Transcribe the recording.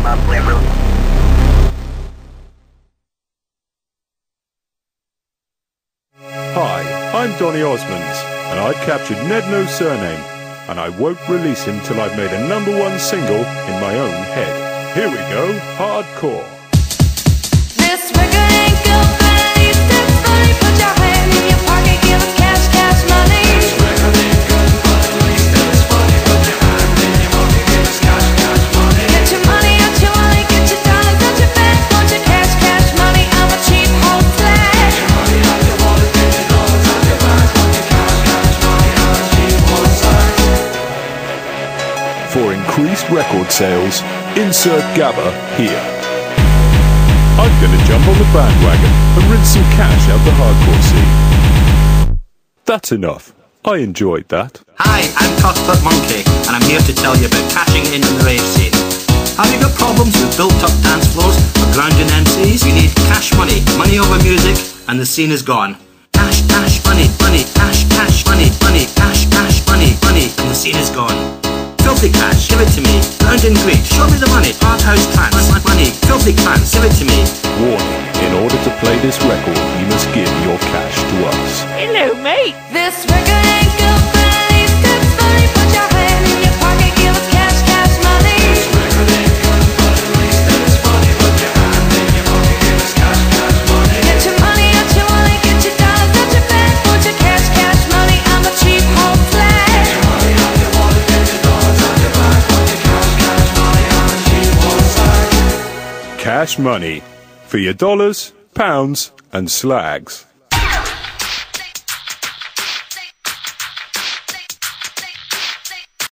Hi, I'm Donny Osmonds, and I've captured Ned No Surname, and I won't release him till I've made a #1 single in my own head. Here we go, hardcore. This record ain't good, but at least it's funny. Put your hand in your pocket, give us cash, cash money. This record ain't good, but at least it's funny. Put your hand in your pocket, give us cash, cash money. Get your money out your wallet, get your dollars out your bag. Want your cash, cash money, I'm a cheap whole flag. Get your money out your wallet, get your dollars out your bag. Want your cash, cash money, I'm a cheap whole flag. For increased record sales, insert GABA here. I'm gonna jump on the bandwagon and rinse some cash out the hardcore scene. That's enough. I enjoyed that. Hi, I'm Cuthbert Monkey, and I'm here to tell you about cashing in on the rave scene. Have you got problems with built-up dance floors or grounding MCs? You need cash money, money over music, and the scene is gone. Cash, cash, money, money, cash, cash, money, money, cash, cash, money, money, and the scene is gone. Filthy cash, give it to me. Grounding Greek, show me the money. Hard house trance, money. Filthy trance, give it to me. Warning, in order to play this record, you must give your cash to us. Hello, mate. This record ain't good, but at least it's funny. Put your hand in your pocket, give us cash, cash money. This record ain't good, but at least it's funny. Put your hand in your pocket, give us cash, cash money. Get your money out your wallet, get your dollars out your bag. Want your cash, cash money, I'm a cheap whole flag. Get your money out your wallet, get your dollars out your bag. Want your cash, cash money, I'm a cheap whole flag. Cash money for your dollars, pounds, and slags.